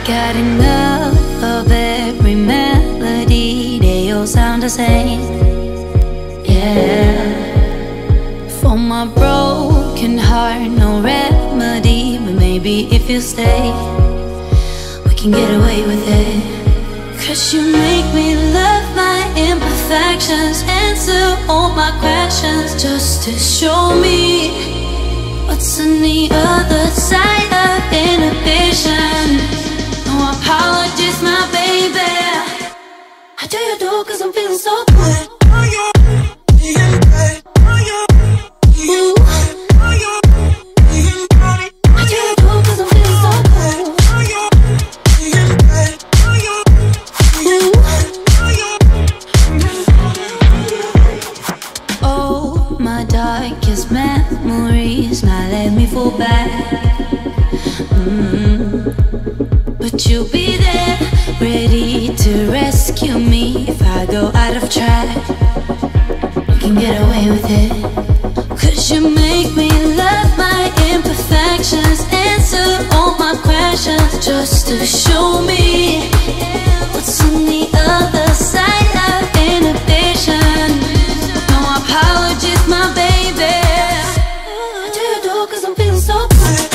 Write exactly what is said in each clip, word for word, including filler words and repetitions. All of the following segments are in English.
got enough of every melody. They all sound the same. Yeah. For my broken heart, no remedy. But maybe if you stay, we can get away with it. Cause you make me love my imperfections, answer all my questions, just to show me what's on the other side of inhibition. No apologies, my baby. How do you do? Cause I'm feeling so good. Ooh. Darkest memories now let me fall back. mm. But you'll be there, ready to rescue me if I go out of track. You can get away with it. Cause you make me love my imperfections, answer all my questions, just to show me what's on the other side of inhibition. No apologies, my baby. How do you do? Cause I'm feeling so good.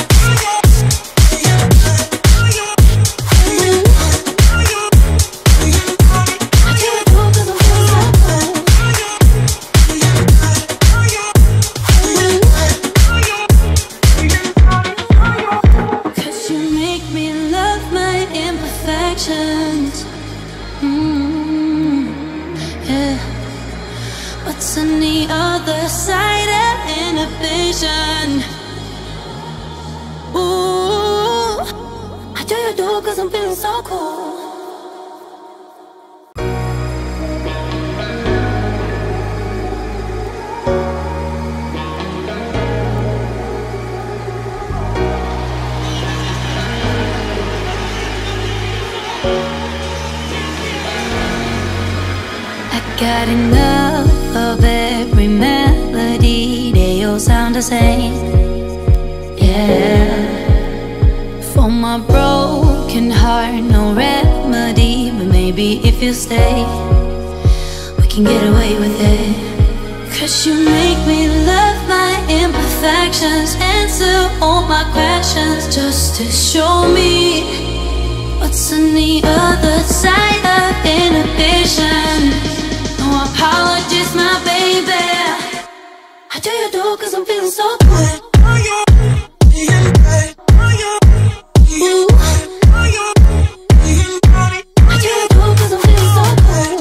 Cause you make me love my imperfections. Mm, yeah. What's on the other side of inhibition? Ooh, how do you do? Cause I'm feeling so cool. Got enough of every melody. They all sound the same. Yeah. For my broken heart, no remedy. But maybe if you stay, we can get away with it. Cause you make me love my imperfections, answer all my questions, just to show me what's on the other side of inhibition. No apologies, my baby. How do you do? Cause I'm feeling so good. Ooh. How do you do? Cause I'm feeling so good.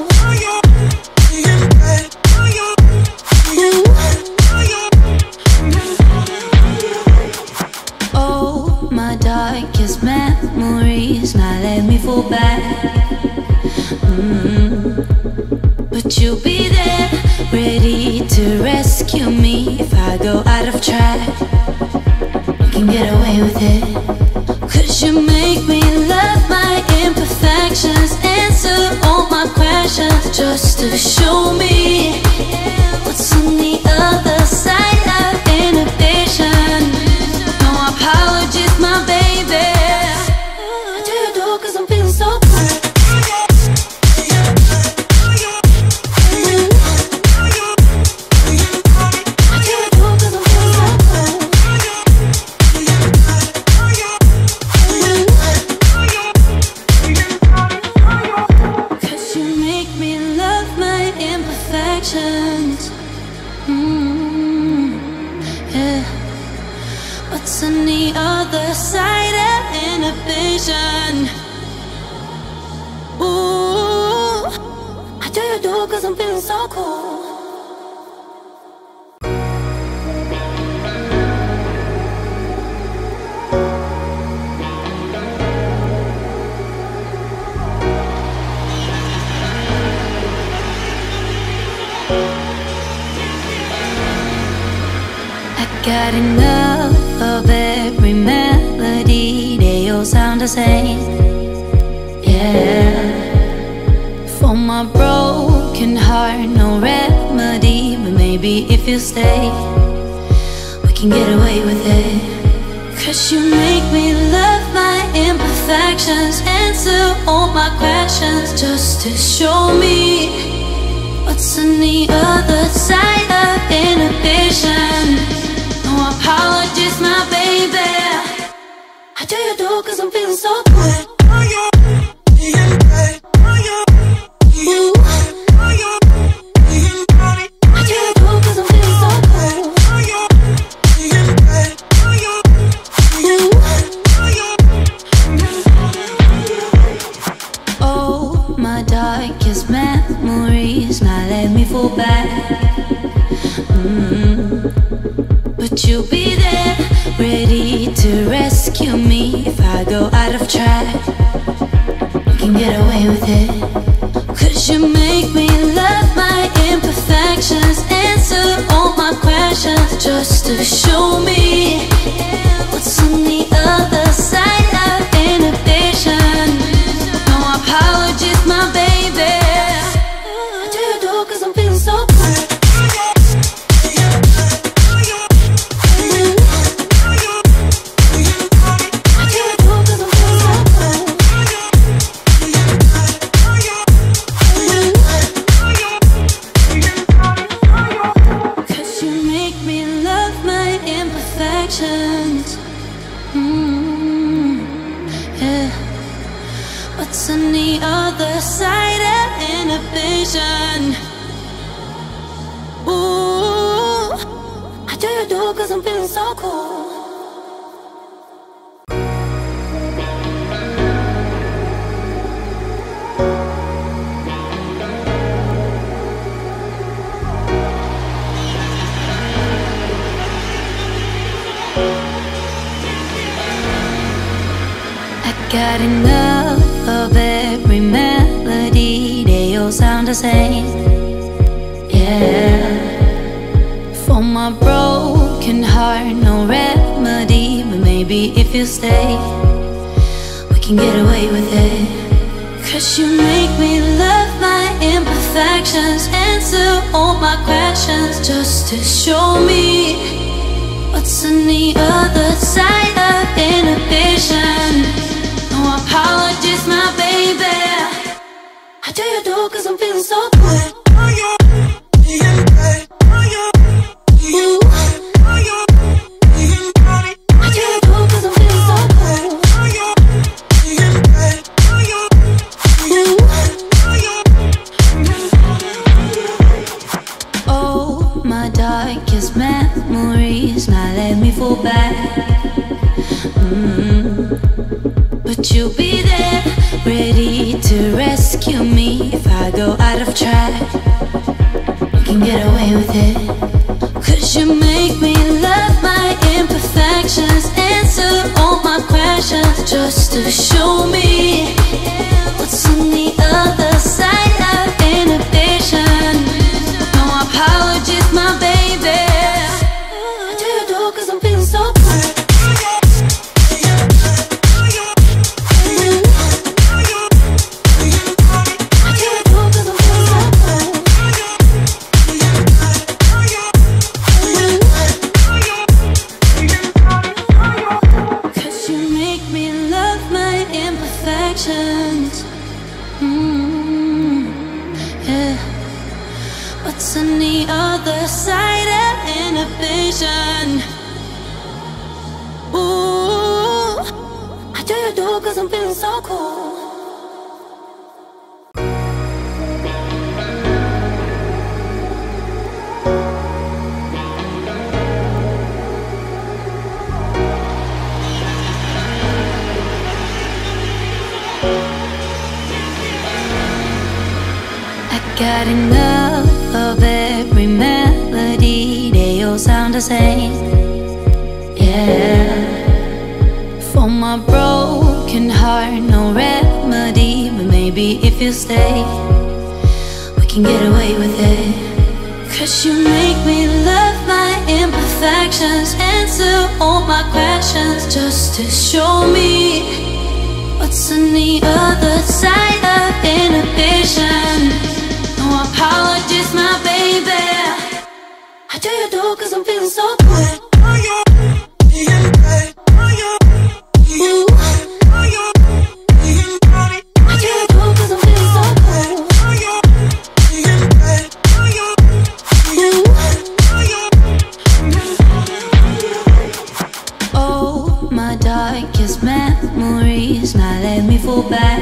Ooh. Oh, my darkest memories now let me fall back. mm. But you'll be there, ready to rescue me if I go out of track. You can get away with it. Cause you make me love my imperfections, answer all my questions, just to show me what's on the other side of inhibition. No apologies, my baby. How do you do? Cause I'm feeling so good. Mm, yeah. What's on the other side of inhibition? Ooh, how do you do? Cause I'm feeling so cool. Got enough of every melody. They all sound the same. Yeah. For my broken heart, no remedy. But maybe if you stay, we can get away with it. Cause you make me love my imperfections, imperfections, answer all my questions, just to show me what's on the other side of inhibition. No apologies, my baby. I do you do cause I'm feeling so good. Ooh. Darkest memories now let me fall back. mm. But you'll be there, ready to rescue me if I go out of track. You can get away with it, cause you make me love my imperfections, answer all my questions, just to show me what's on the other side of inhibition. No apologies, my baby. I do you do cause I'm feeling so good. I do you do cause I'm feeling so good. Cause you make me love my imperfections. mm, Yeah. What's on the other side of inhibition? Ooh, I do you do cause I'm feeling so cool. Got enough of every melody, they all sound the same. Yeah. For my broken heart, no remedy, but maybe if you stay, we can get away with it. Cause you make me love my imperfections, answer all my questions, just to show me what's on the other side of inhibition. No apologies, my baby. I do you do cause I'm feeling so good. Ooh. I do you do cause I'm feeling so good. Ooh. Oh, my darkest memories now let me fall back. mm. But you'll be there, ready to rescue me if I go out of track. You can get away with it, cause you make me love my imperfections, answer all my questions, just to show me what's on the other side of inhibition. No apologies, my baby. I do you do cause I'm feeling so good. Mm, yeah. What's on the other side of inhibition? Ooh, I do you do cause I'm feeling so cool. Got enough of every melody, they all sound the same. Yeah. For my broken heart, no remedy, but maybe if you stay, we can get away with it. Cause you make me love my imperfections, answer all my questions, just to show me what's on the other side of inhibition. No apologies, my baby. I do you do cause I'm feeling so good. Ooh. fall back.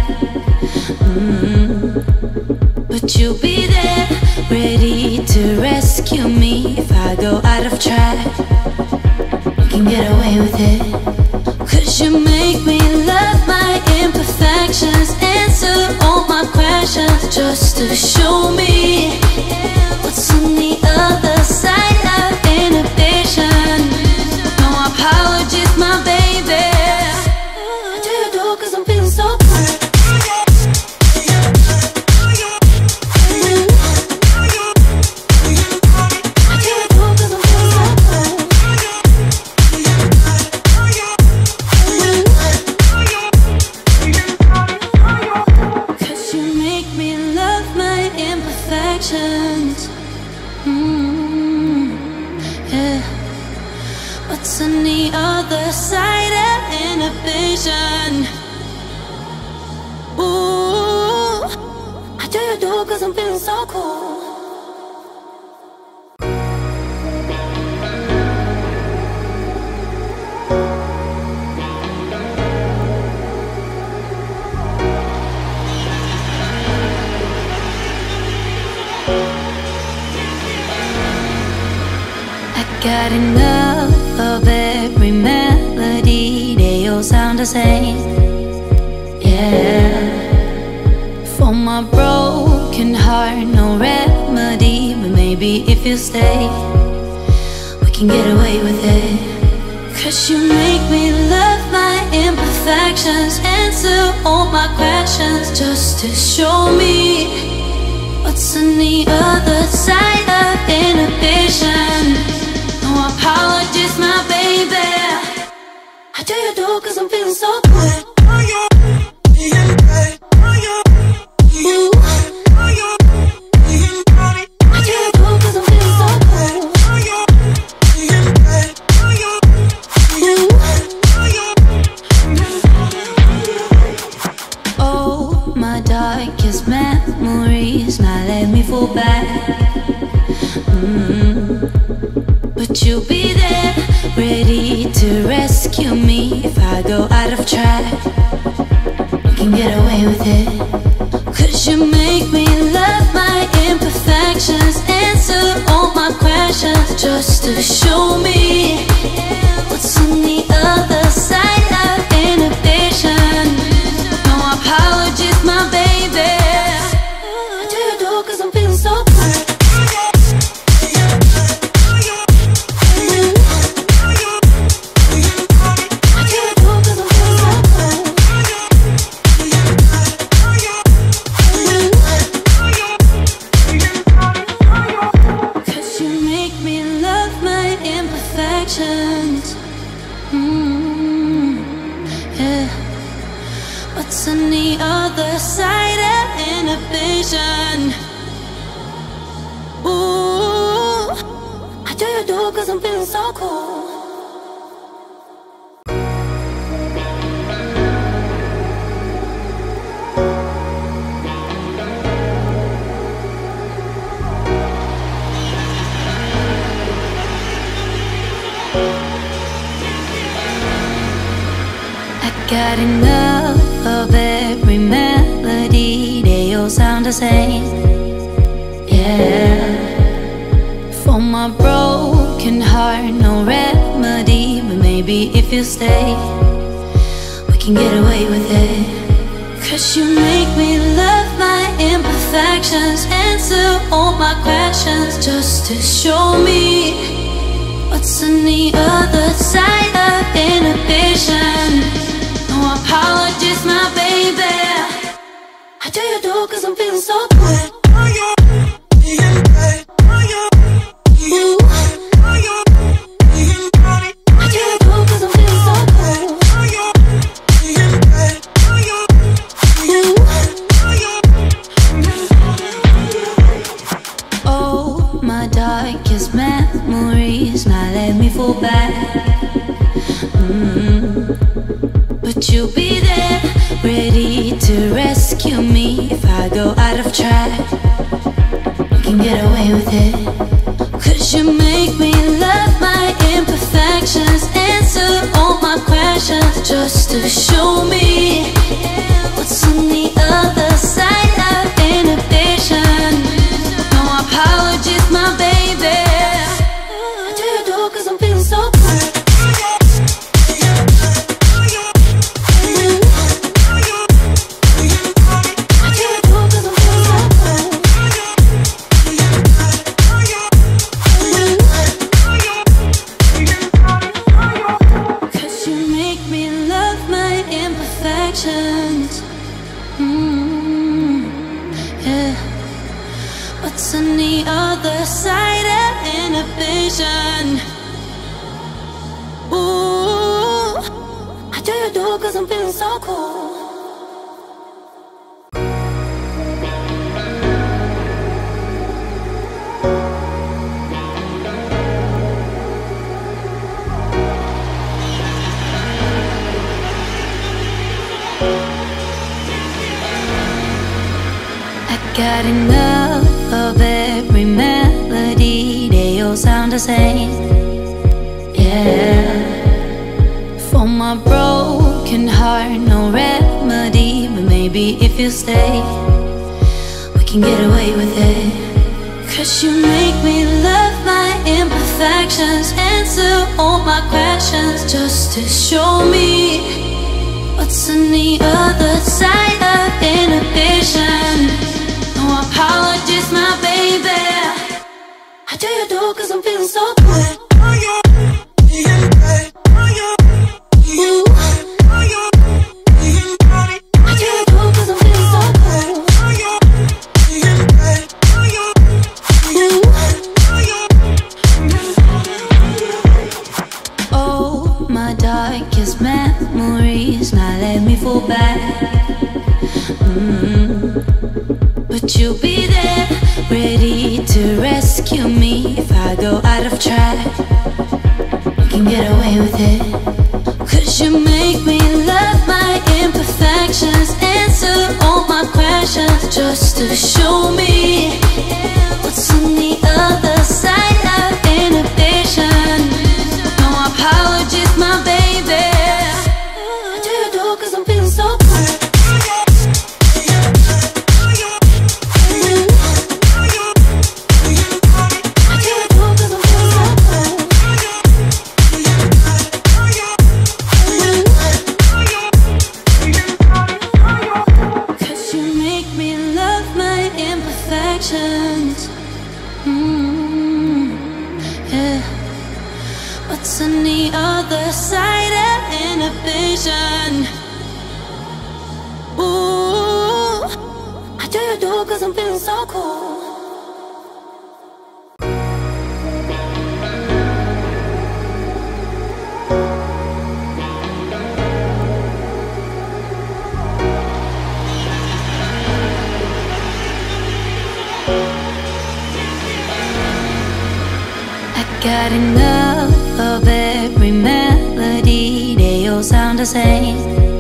mm. But you'll be there, ready to rescue me if I go out of track. You can get away with it, 'cause you make me love my imperfections, answer all my questions, just to show me what's on the other side of inhibition. No apologies, my baby. I do you do 'cause I'm feeling so good. Mm, yeah. What's on the other side of inhibition? Ooh, I do you do 'cause I'm feeling so cool. Got enough of every melody, they all sound the same. Yeah. For my broken heart, no remedy, but maybe if you stay, we can get away with it. 'Cause you make me love my imperfections, answer all my questions, just to show me what's on the other side of inhibition. No apologies, my baby. I do you do 'cause I'm feeling so good. Ooh. I do you do 'cause I'm feeling so good. Ooh. Oh, my darkest memories, now let me fall back. mm. But you'll be there, ready to rescue me if I go out of track. You can get away with it, 'cause you make me love my imperfections, answer all my questions, just to show me what's on the other side of inhibition. No apologies, my baby. I do you do 'cause I'm feeling so good. Mm, yeah. What's on the other side of inhibition? Ooh, I do you do 'cause I'm feeling so cool. Got enough of every melody, they all sound the same. Yeah. For my broken heart, no remedy, but maybe if you stay, we can get away with it. 'Cause you make me love my imperfections, answer all my questions, just to show me what's on the other side of inhibition. No apologies, my baby. I do you do 'cause I'm feeling so good. Ooh. I do you do 'cause I'm feeling so good. Ooh. Oh, my darkest memories, now let me fall back. mm. But you'll be there, ready to rescue me if I go out of track. You can get away with it, 'cause you make me love my imperfections, answer all my questions, just to show me imperfections. Mm, yeah. What's on the other side of inhibition? Ooh, how do you do? Cause I'm feeling so cool. Got enough of every melody, they all sound the same. Yeah. For my broken heart, no remedy, but maybe if you stay, we can get away with it. Cause you make me love my imperfections, answer all my questions, just to show me what's on the other side of inhibition. No apologies, my baby. How do you do? Cause I'm feeling so good. Ooh. How do you do? Cause I'm feeling so good. Ooh. Oh, my darkest memories, now let me fall back. Mm-hmm. But you'll be there, ready to rescue me if I go out of track. You can get away with it. Cause you make me love my imperfections, answer all my questions, just to show me what's on the other side of inhibition. No apologies, my baby. How do you do? Cause I'm feeling so good. Mm, yeah. What's on the other side of inhibition? Ooh, how do you do? Cause I'm feeling so cool. Got enough of every melody, they all sound the same.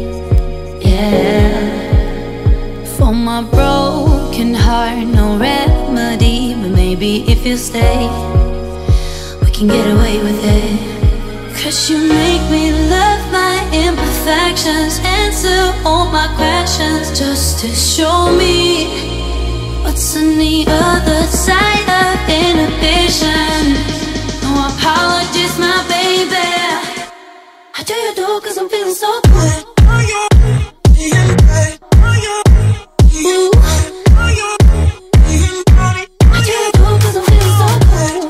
Yeah. For my broken heart, no remedy, but maybe if you stay, we can get away with it. Cause you make me love my imperfections, answer all my questions, just to show me what's on the other side of inhibition. No apologies, my baby. How do you do? Cause I'm feeling so good. Ooh. How do you do? Cause I'm feeling so good.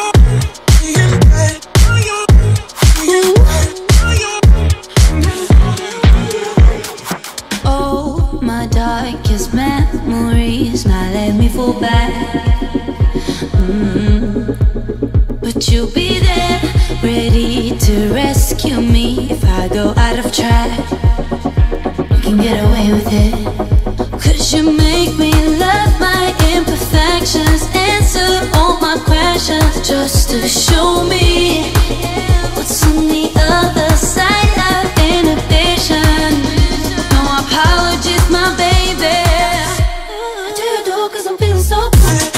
Ooh. Oh, my darkest memories, now let me fall back. Mm-hmm. But you'll be there, ready to rescue me if I go out of track. You can get away with it. Cause you make me love my imperfections, answer all my questions, just to show me what's on the other side of inhibition. No apologies, my baby. How do you do? Cause I'm feeling so good.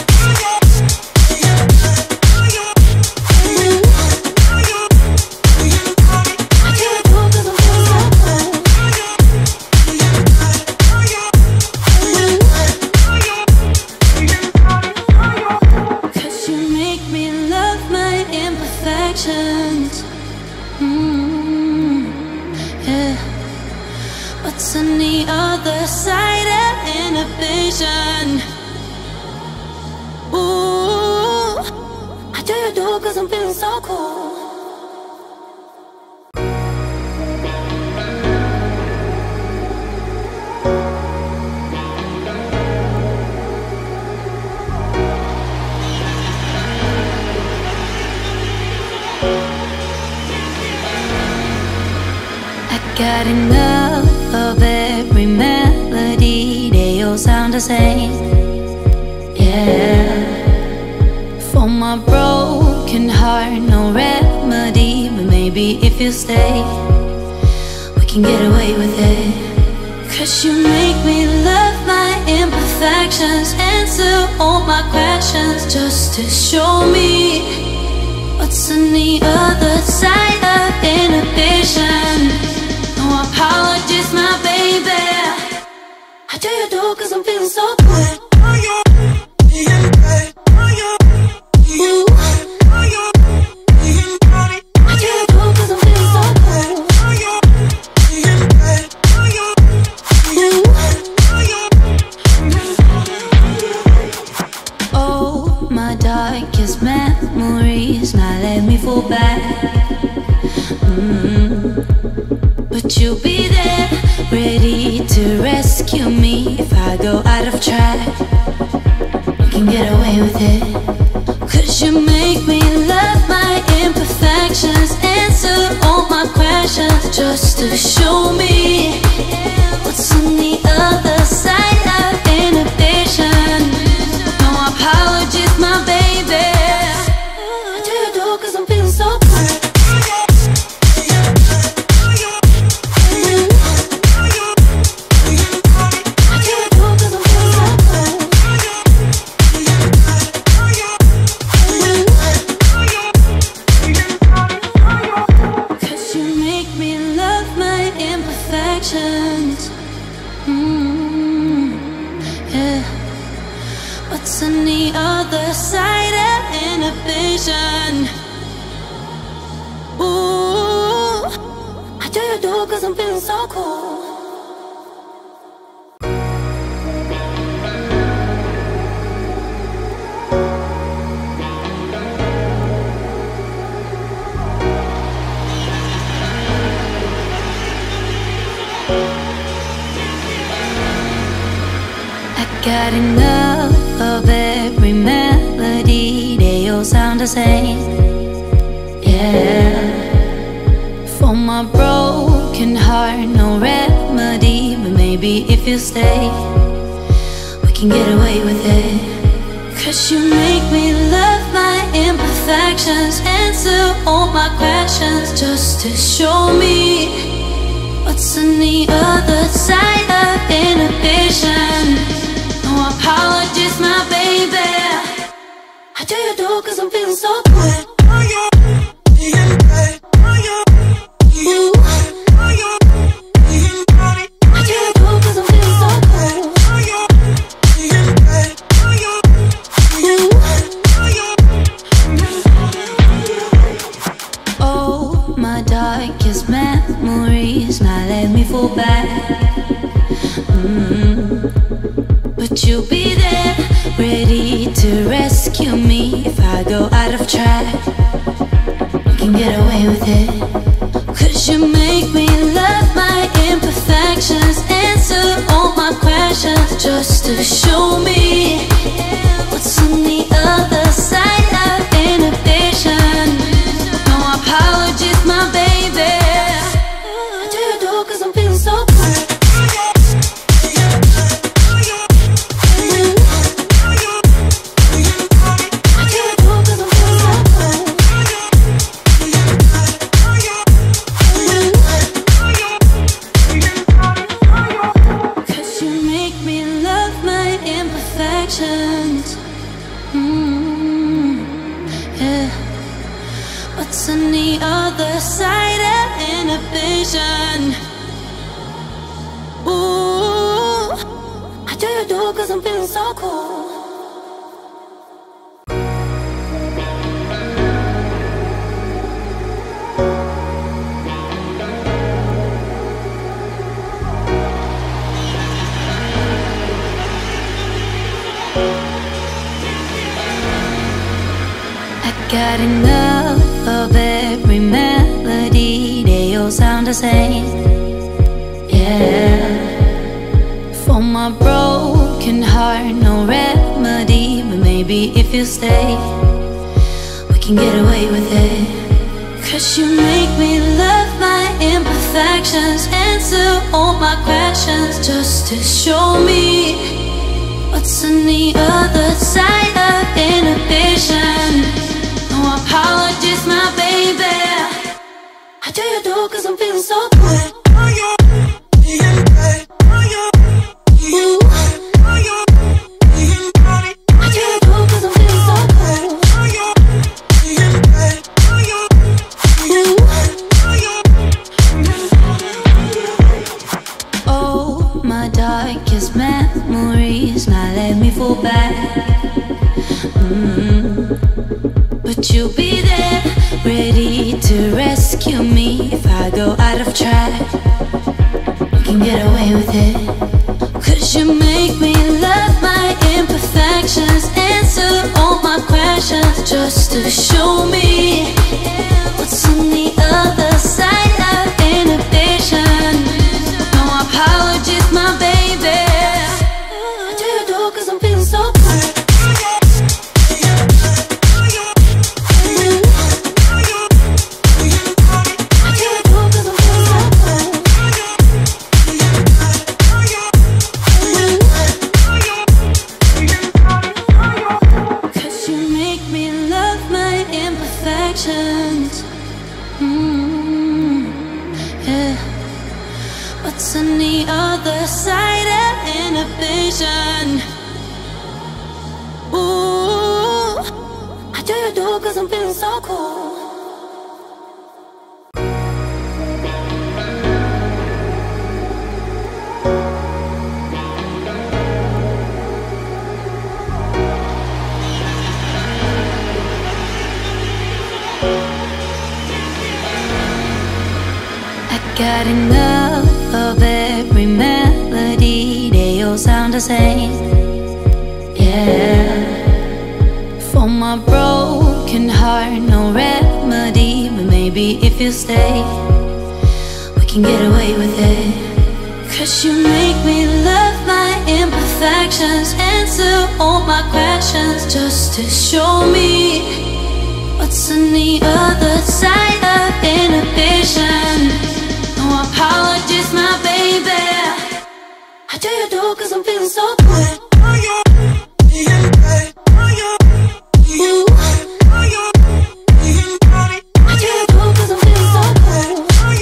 Mm, yeah. What's on the other side of inhibition? Ooh, how do you do? Cause I'm feeling so cool. enough of every melody. They all sound the same. Yeah. For my broken heart, no remedy. But maybe if you stay, we can get away with it. Cause you make me love my imperfections, answer all my questions, just to show me what's on the other side of inhibition. No apologies, my baby. How do you do? Cause I'm feeling so good. Ooh. Darkest memories now let me fall back. mm. But you'll be there, ready to rescue me if I go out of track. You can get away with it. Cause you make me love my imperfections, answer all my questions, just to show me what's on the other side of inhibition. No apologies, my baby. How do you do? Cause I'm feeling so good. Cause you make me love my imperfections. Mm, yeah. What's on the other side of inhibition? Ooh, how do you do? Cause I'm feeling so cool. Got enough of every melody. They all sound the same. Yeah. For my broken heart, no remedy. But maybe if you stay, we can get away with it. Cause you make me love my imperfections, answer all my questions, just to show me what's on the other side of inhibition. No apologies, my baby. How do you do? Cause I'm feeling so good. Ooh. How do you do? Cause I'm feeling so good. Ooh. Oh, my darkest memories now let me fall back. mm. But you'll be there, ready to rescue me if I go out of track. You can get away with it. Cause you make me love my imperfections, answer all my questions, just to show me what's on the other side of inhibition. No apologies, my baby. How do you do? Cause I'm feeling so good. Mm, yeah. What's on the other side of inhibition? Ooh, how do you do? Cause I'm feeling so cool. Got enough of every melody. They all sound the same. Yeah. For my broken heart, no remedy. But maybe if you stay, we can get away with it. 'cause you make me love my imperfections, answer all my questions just to show me what's on the other side of inhibition. No apologies, my baby. I do you do 'cause I'm feeling so good. Ooh. Darkest memories now let me fall back. mm. But you'll be there, ready to rescue me if I go out of track. You can get away with it, 'cause you make me love my imperfections, answer all my questions just to show me what's on the other side of inhibition. No apologies, my baby. I do you do 'cause I'm feeling so good. I do you do 'cause I'm feeling so good. 'Cause you make me love my imperfections. mm, yeah. What's on the other side of inhibition? Ooh, I do you do 'cause I'm feeling so cool. I got enough of every melody, they all sound the same. Yeah, for my broken heart, no remedy, but maybe if you stay, we can get away with it. 'Cause you make me love my imperfections, answer all my questions just to show me what's on the other side of inhibition. No apologies, my baby. I do you do 'cause I'm feeling so good. Ooh. I do you do 'cause I'm feeling so good.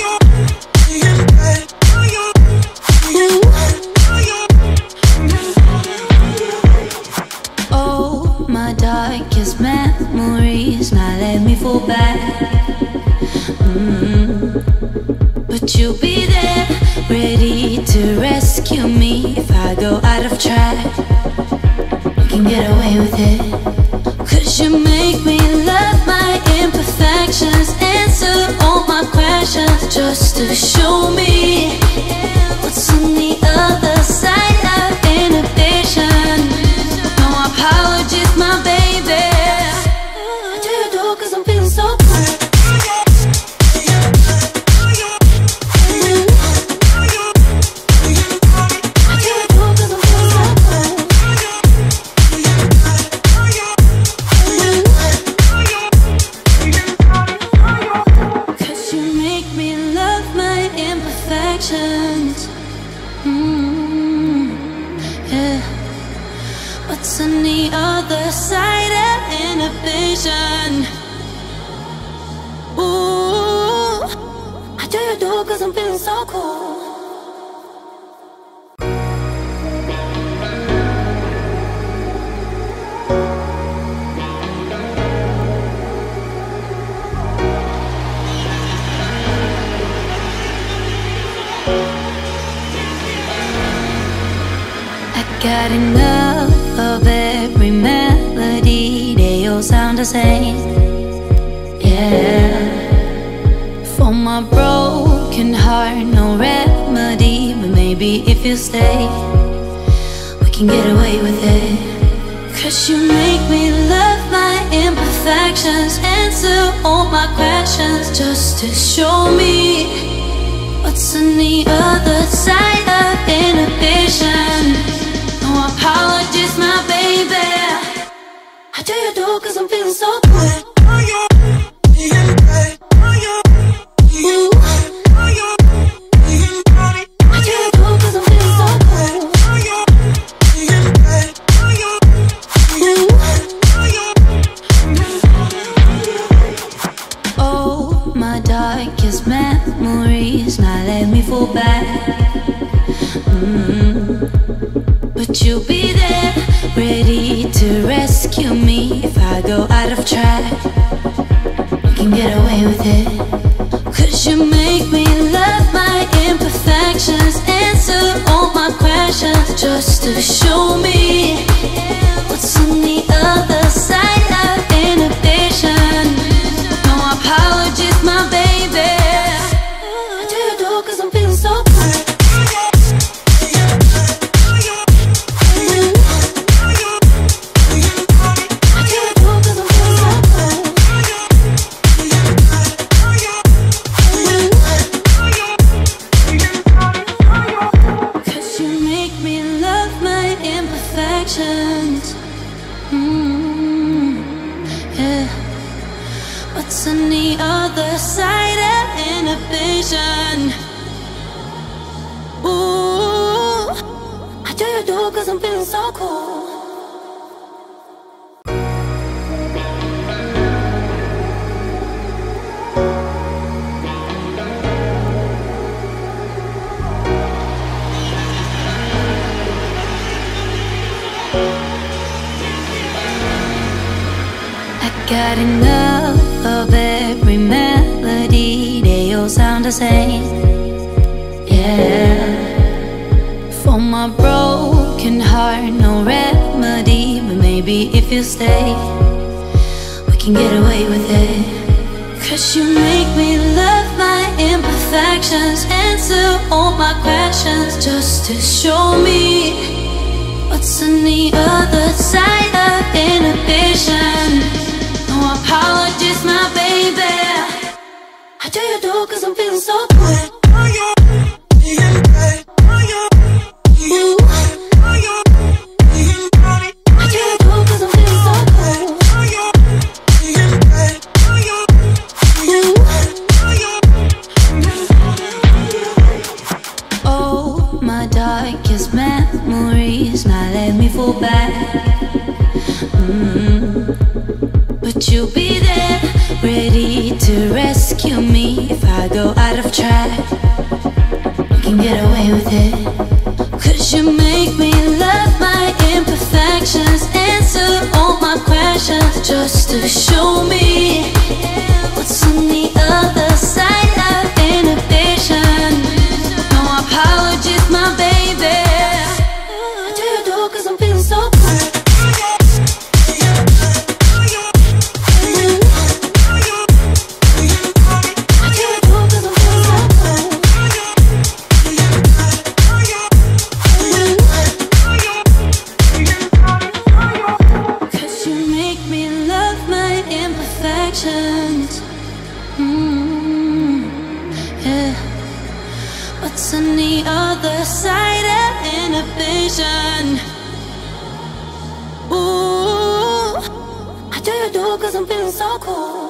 Ooh. Oh, my darkest memories now let me fall back. mm. But you'll be there, ready to rescue me if I go out of track. You can get away with it, 'cause you make me love my imperfections, answer all my questions just to show me what's on the other side of inhibition. No apologies, my baby. I do you do 'cause I'm feeling so good. Mm, yeah. What's on the other side of inhibition? Ooh, I do you do 'cause I'm feeling so cool. Got enough of every melody, they all sound the same. Yeah, for my broken heart, no remedy, but maybe if you stay, we can get away with it. 'Cause you make me love my imperfections, answer all my questions just to show me what's on the other side of inhibition. No apologies, my baby. I do you do 'cause I'm feeling so good. track, you can get away with it. Cause you make me love my imperfections, answer all my questions, just to show me what's on the other side of inhibition. No apologies, my baby. I do you do cause I'm feeling so good. Mm, yeah. What's on the other side of inhibition? Ooh, I do you do cause I'm feeling so cool. Got enough of every melody, they all sound the same. Yeah. For my broken heart, no remedy, but maybe if you stay, we can get away with it. Cause you make me love my imperfections, answer all my questions, just to show me what's on the other side of inhibition. No apologies, my baby. I do you do cause I'm feeling so good. Ooh. I do you do cause I'm feeling so good. Ooh. Oh, my darkest memories, now let me fall back. Mm-hmm. But you'll be there, ready to rescue me if I go out of track. You can get away with it. Cause you make me love my imperfections, answer all my questions, just to show me what's on the other side of inhibition. No apologies, my baby. I do you do cause I'm feeling so good. Mm, yeah. What's on the other side of inhibition? Ooh, I do you do cause I'm feeling so cool.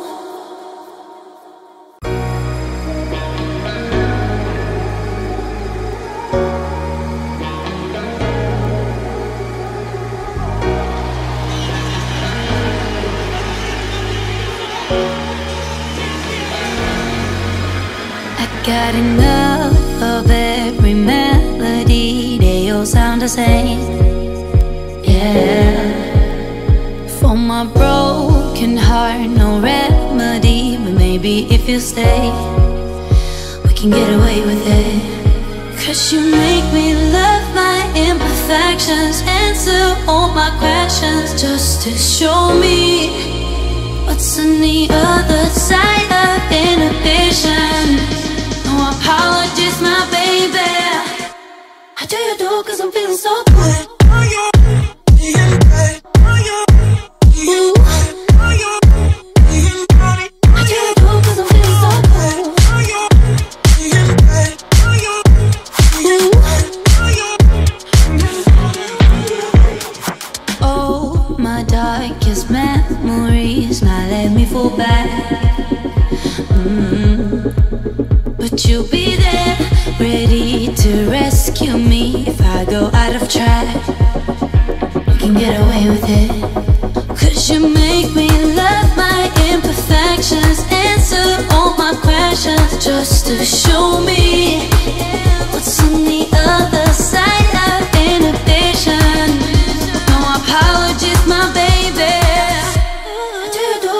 Got enough of every melody, they all sound the same. Yeah. For my broken heart, no remedy, but maybe if you stay, we can get away with it. Cause you make me love my imperfections, answer all my questions, just to show me what's on the other side of inhibition. No apologies, my baby. I do you do cause I'm feeling so good. Ooh. I do you do cause I'm feeling so good. Ooh. Oh, my darkest memories, now let me fall back. Mm-hmm. But you'll be there, ready to rescue me if I go out of track. You can get away with it. Cause you make me love my imperfections, answer all my questions, just to show me what's on the other side of inhibition. No apologies, my baby. I do you do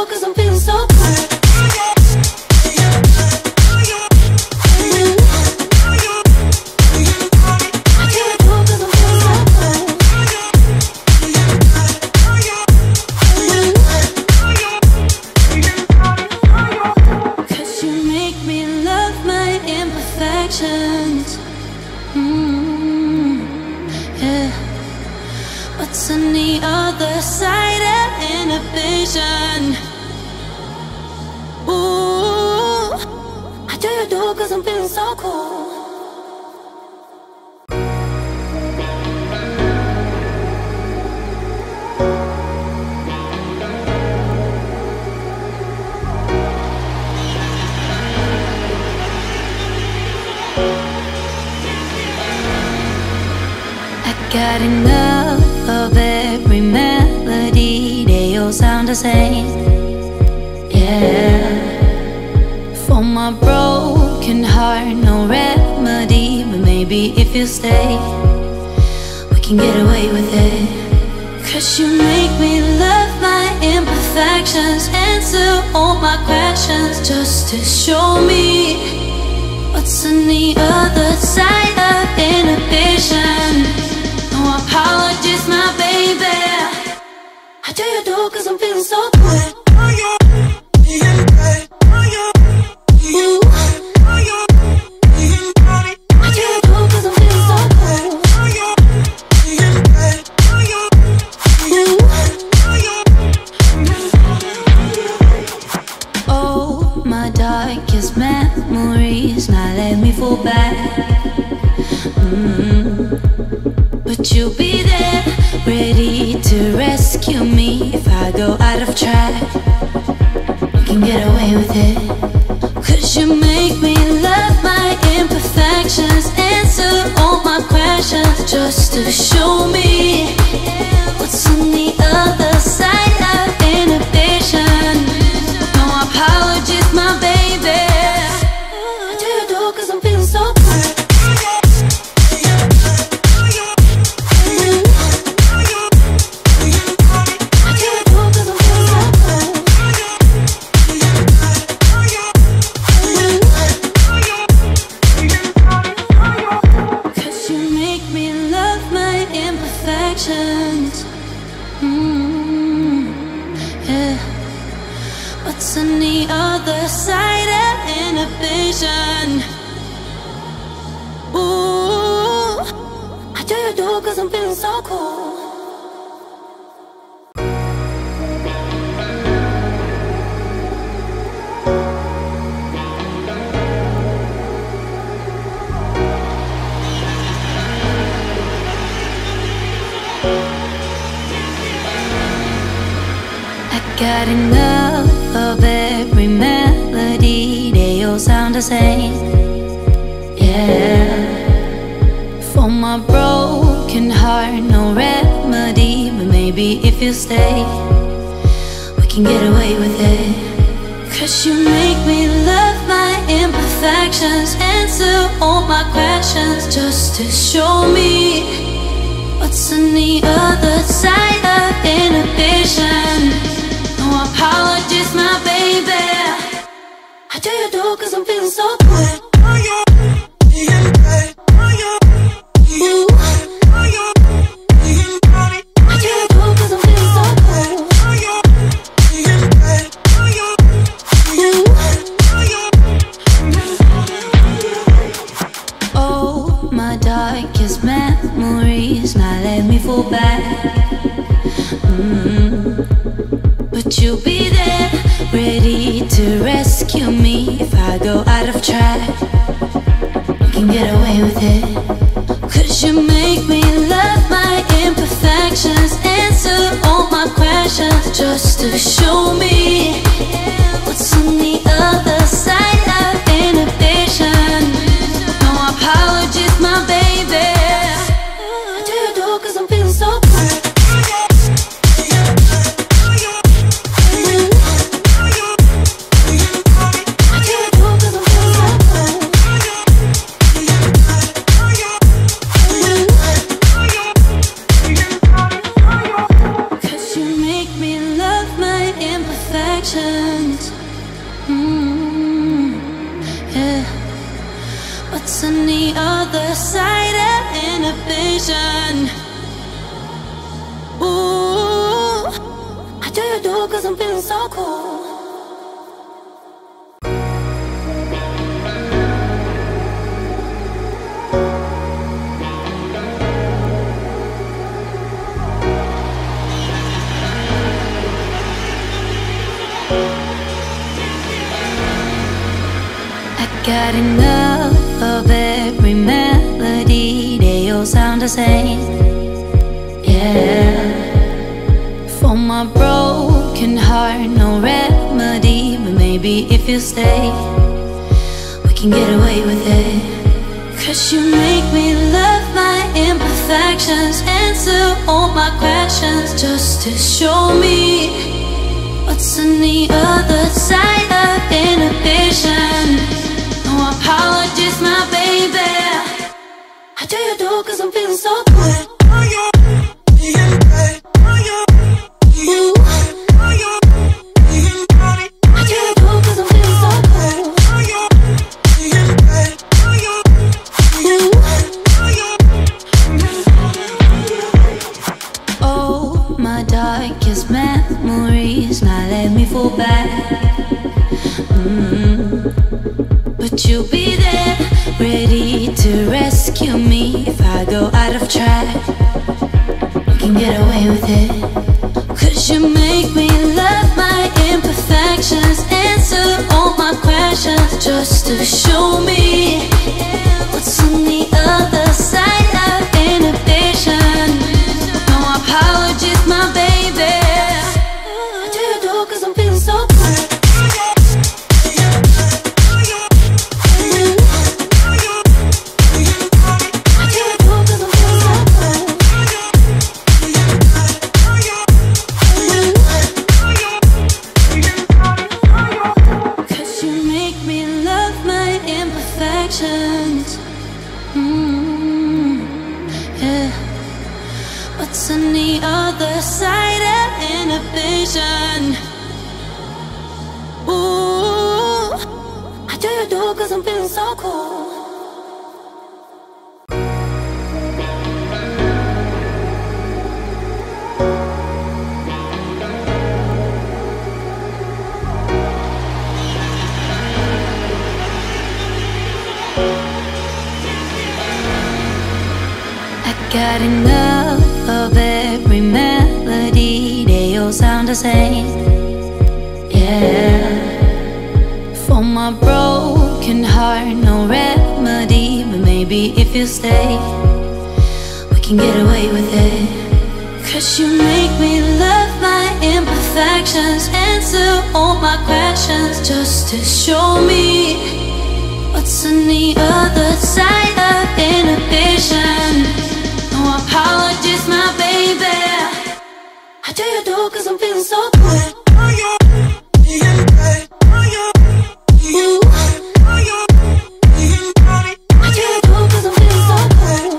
side of inhibition. Ooh, how do you do? Cause I'm feeling so cool. Got enough of every melody, they all sound the same. Yeah. For my broken heart, no remedy, but maybe if you stay, we can get away with it. Cause you make me love my imperfections, answer all my questions, just to show me what's on the other side of inhibition. No apologies, my baby. How do you do? Cause I'm feeling so good. Ooh. How do you do? Cause I'm feeling so good. Ooh. Oh, my darkest memories, now let me fall back. Mm-hmm. But you'll be there, ready to rescue me if I go out of track. You can get away with it. Cause you make me love my imperfections, answer all my questions, just to show me what's on the other side of inhibition. No apologies, my baby. How do you do? Cause I'm feeling so good. Mm, yeah. What's on the other side of inhibition? Ooh, how do you do? Cause I'm feeling so cool. Got enough of every melody, they all sound the same. Yeah. For my broken heart, no remedy, but maybe if you stay, we can get away with it. Cause you make me love my imperfections, answer all my questions, just to show me what's on the other side of inhibition. No apologies, my baby. How do you do? Cause I'm feeling so good. Ooh. How do you do? Cause I'm feeling so good. Ooh. Oh, my darkest memories, now let me fall back. Mm-hmm. But you'll be there, ready to rescue me if I go out of track. You can get away with it. Cause you make me love my imperfections, answer all my questions, just to show me what's on the other side of inhibition. No apologies, my baby. How do you do? Cause I'm feeling so good. Mm, yeah. What's on the other side of inhibition? Ooh, how do you do? Cause I'm feeling so cool. got enough of every melody, they all sound the same. Yeah. For my broken heart, no remedy, but maybe if you stay, we can get away with it. Cause you make me love my imperfections, answer all my questions, just to show me what's on the other side of inhibition. No apologies, my baby. How do you do? Cause I'm feeling so good. Ooh. How do you do? Cause I'm feeling so good. Ooh. Oh, my darkest memories now let me fall back. mm. But you'll be there, ready to rescue me if I go out of track. You can get away with it. Cause you make me love my imperfections, answer all my questions, just to show me what's on the other side of inhibition. No apologies, my baby. How do you do? Cause I'm feeling so good. Mm, yeah. What's on the other side of inhibition? Ooh, how do you do? Cause I'm feeling so cool. Got enough of every melody, they all sound the same. Yeah. For my broken heart, no remedy, but maybe if you stay, we can get away with it. Cause you make me love my imperfections, answer all my questions, just to show me what's on the other side of inhibition. No apologies, my baby. How do you do? Cause I'm feeling so good. Ooh. How do you do? Cause I'm feeling so good.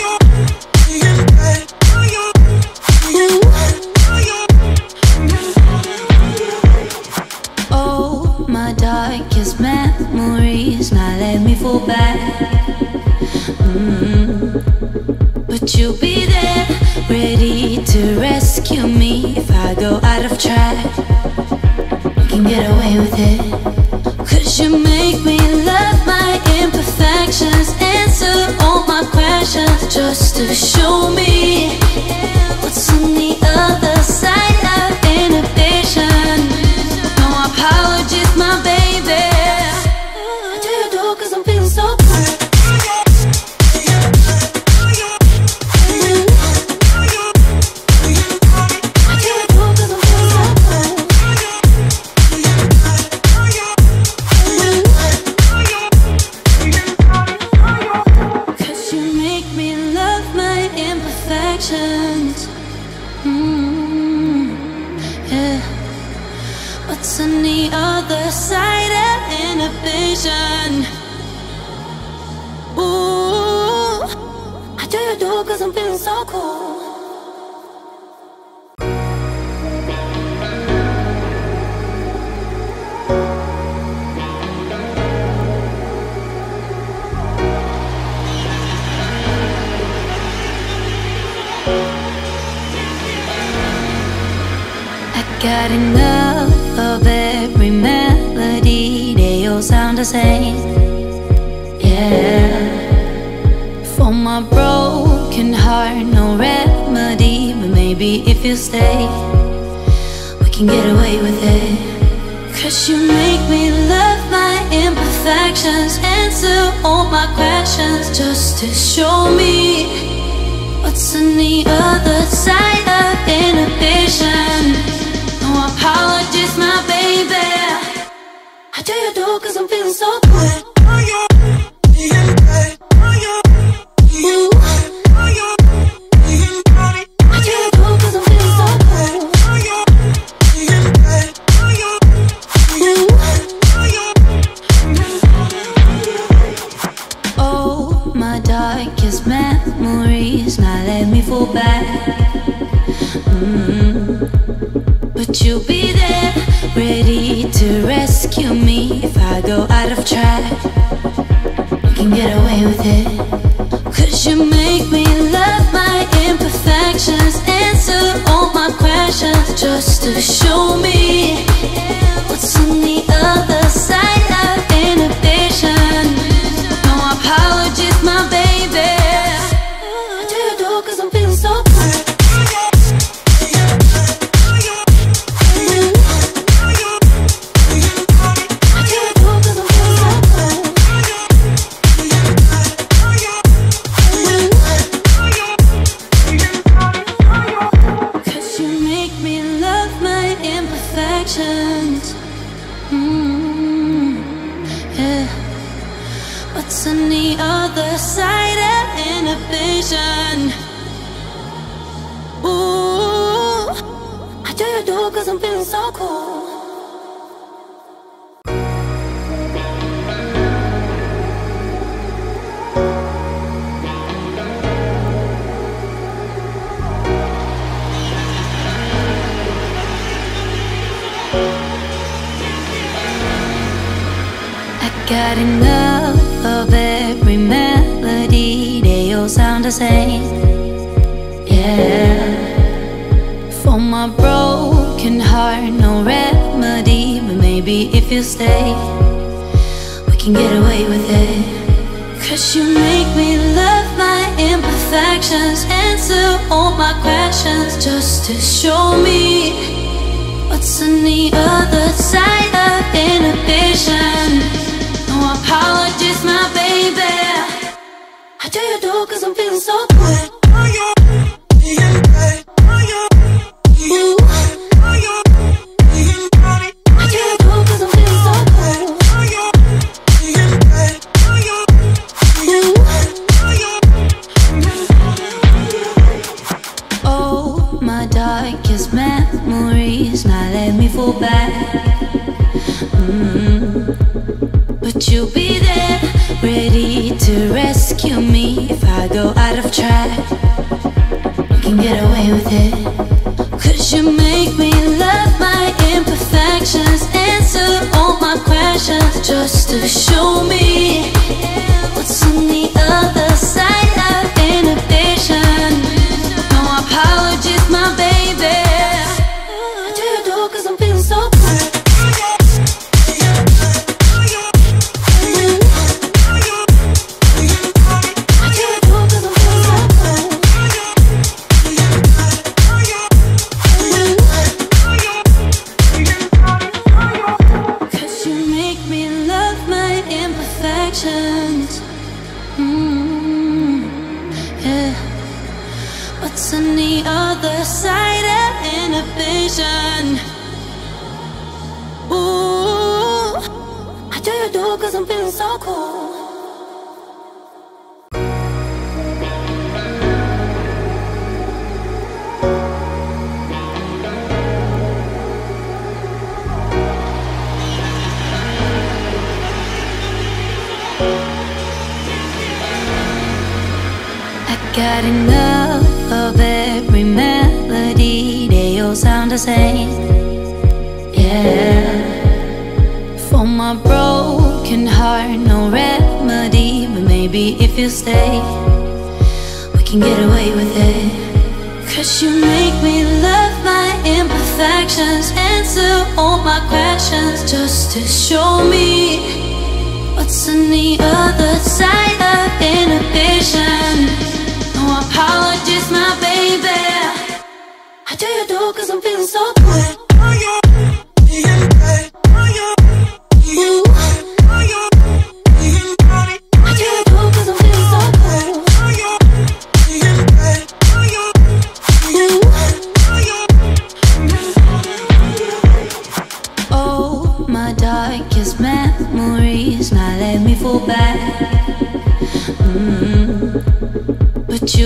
Ooh. Oh, my darkest memories now let me fall back. mm. But you'll be there, ready to rescue me if I go out of track. You can get away with it. Cause you make me love my imperfections, answer all my questions, just to show me what's on the other side of inhibition. No apologies, my baby. How do you do? Cause I'm feeling so good. Mm, yeah. What's on the other side of inhibition? Ooh, how do you do? Cause I'm feeling so cool. Got enough of every melody, they all sound the same. Yeah. For my broken heart, no remedy, but maybe if you stay, we can get away with it. Cause you make me love my imperfections, imperfections, answer all my questions, just to show me what's on the other side of inhibition. No apologies, my baby. I do you do cause I'm feeling so good. Ooh. Darkest memories now let me fall back. mm. But you'll be there, ready to rescue me if I go out of track. You can get away with it, cause you make me love my imperfections, answer all my questions, just to show me what's on the other side of inhibition. No apologies, my baby. I do you do cause I'm feeling so good. I do you do cause I'm feeling so good. Cause you make me love my imperfections. mm, Yeah. What's on the other side of inhibition? Ooh, I do you do cause I'm feeling so cool. Got enough of every melody, they all sound the same. Yeah. For my broken heart, no remedy, but maybe if you stay, we can get away with it. Cause you make me love my imperfections, answer all my questions, just to show me what's on the other side of inhibition. No apologies, my baby. I do you do cause I'm feeling so good. Ooh. I do you do cause I'm feeling so good. Ooh. Oh, my darkest memories now let me fall back. mm. But you'll be there, ready to rescue me if I go out of track. You can get away with it, cause you make me love my imperfections, answer all my questions, just to show me what's on the other side of inhibition. No apologies, my baby. I do you do cause I'm feeling so good. Mm, yeah. What's on the other side of inhibition? Ooh, I do you do cause I'm feeling so cool. Got enough of every melody, they all sound the same. Yeah. For my broken heart, no remedy, but maybe if you stay, we can get away with it. Cause you make me love my imperfections, answer all my questions, just to show me what's on the other side of inhibition. No apologies, my baby. I do you do cause I'm feeling so good. Ooh.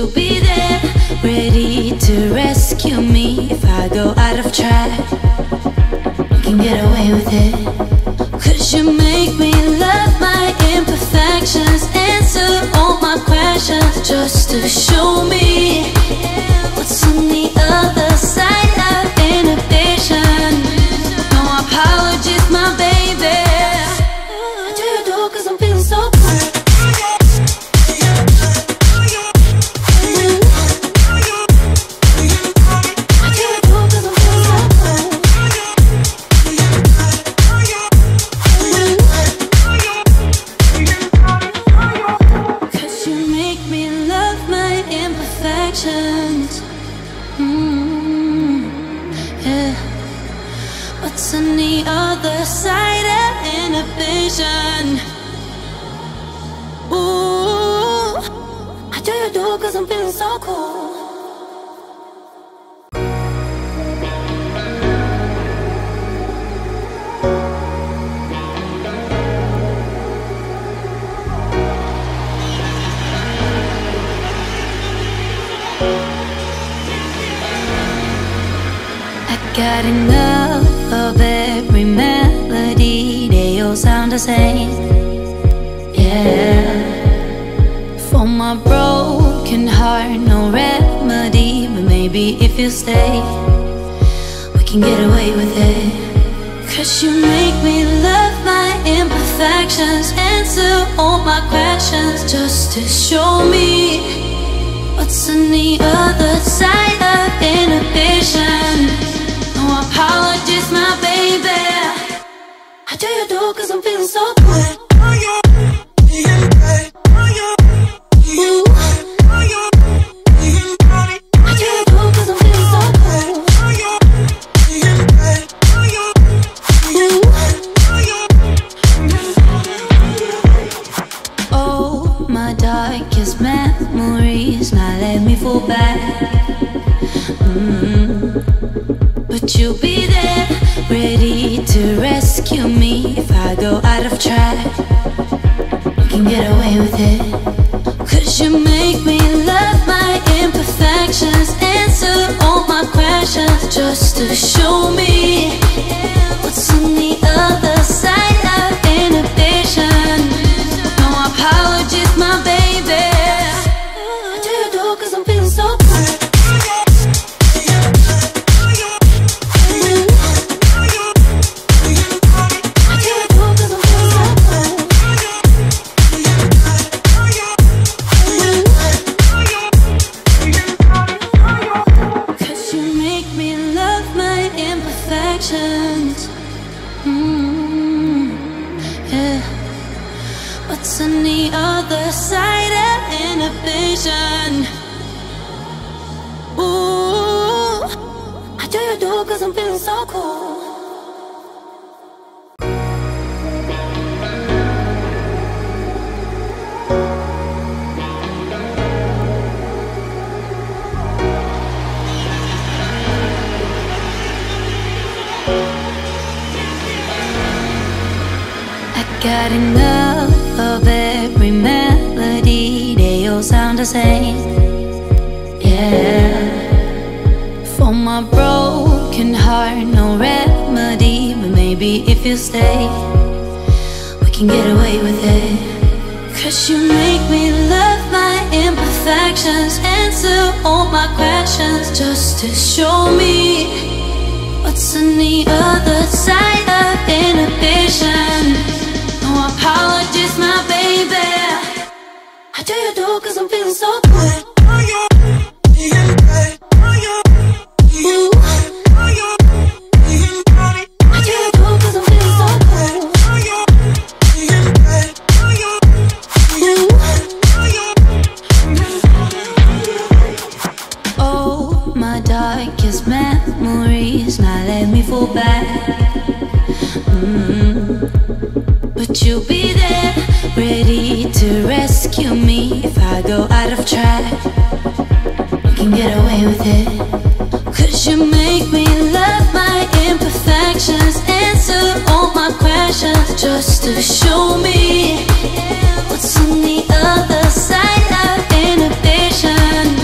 you'll be there, ready to rescue me if I go out of track. You can get away with it, 'cause you make me love my imperfections, answer all my questions, just to show me what's on the other side of inhibition. No apologies, my baby. I do you do 'cause I'm feeling so good. Mm, yeah. What's on the other side of inhibition? Ooh, I do you do 'cause I'm feeling so cool. Got enough of every melody, they all sound the same. Yeah. For my broken heart, no remedy, but maybe if you stay, we can get away with it. 'Cause you make me love my imperfections, answer all my questions, just to show me what's on the other side of inhibition. No apologies, my baby. I do you do 'cause I'm feeling so good. Ooh. I do you do 'cause I'm feeling so good. Ooh. Oh, my darkest memories, now let me fall back. Mm-hmm. But you'll be there, ready to rescue me if I go out of track. You can get away with it, 'cause you make me love my imperfections, answer all my questions, just to show me what's on the other side of inhibition. No apologies, my baby. I do you do 'cause I'm feeling so good. Mm, yeah. What's on the other side of inhibition? Ooh, I do you do 'cause I'm feeling so cool. Got enough of every melody, they all sound the same. Yeah. For my broken heart, no remedy, but maybe if you stay, we can get away with it. 'Cause you make me love my imperfections, answer all my questions, just to show me what's on the other side of inhibition. No apologies, my baby. I do you do 'cause I'm feeling so good. Ooh. I do you do 'cause I'm feeling so good. Ooh. Oh, my darkest memories, now let me fall back. Mm-hmm. But you'll be there, ready to rescue me if I go out of track. You can get away with it, 'cause you make me love my imperfections, answer all my questions, just to show me what's on the other side of inhibition.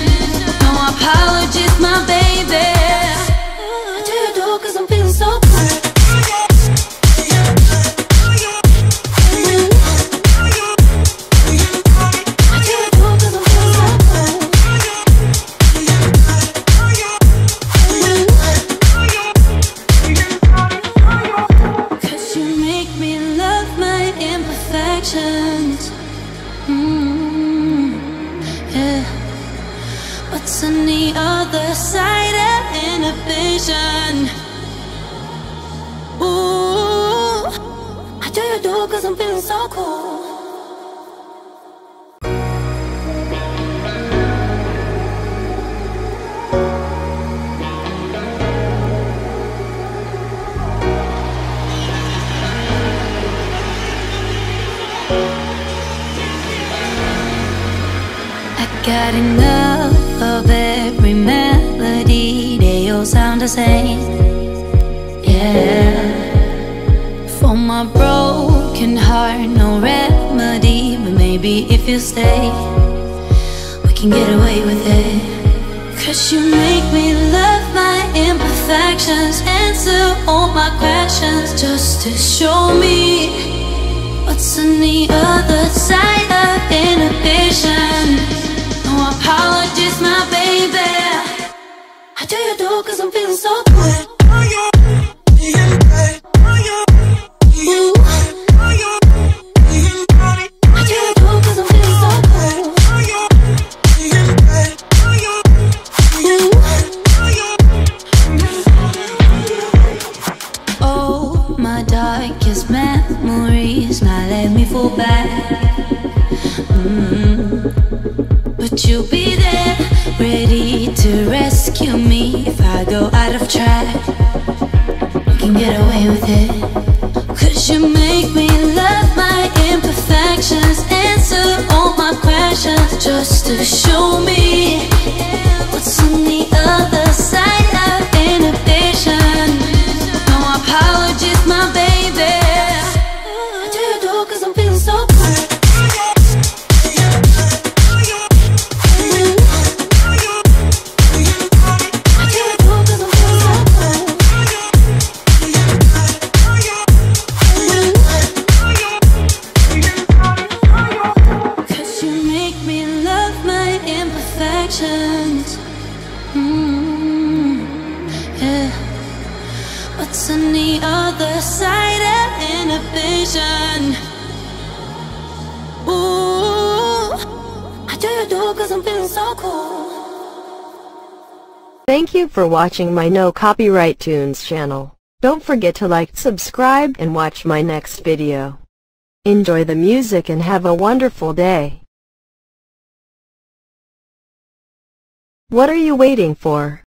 What's on the other side of inhibition? Ooh, I do you do cause I'm feeling so cool. Got enough of every melody, they all sound the same. Yeah. For my broken heart, no remedy, but maybe if you stay, we can get away with it. Cause you make me love my imperfections, answer all my questions, just to show me what's on the other side of inhibition. No apologies, my baby. I do you do cause I'm feeling so good. Ooh. I do you do cause I'm feeling so good. Ooh. Oh, my darkest memories now let me fall back. Mm-hmm. But you'll be there, ready to rescue me if I go out of track. You can get away with it. Cause you make me love my imperfections, answer all my questions, just to show me what's on the other side of inhibition. No apologies, my baby. I do you do cause I'm feeling so good. Mm, yeah. What's on the other side of inhibition? Ooh, I do you do cause I'm feeling so cool. Thank you for watching my No Copyright Tunes channel. Don't forget to like, subscribe, and watch my next video. Enjoy the music and have a wonderful day. What are you waiting for?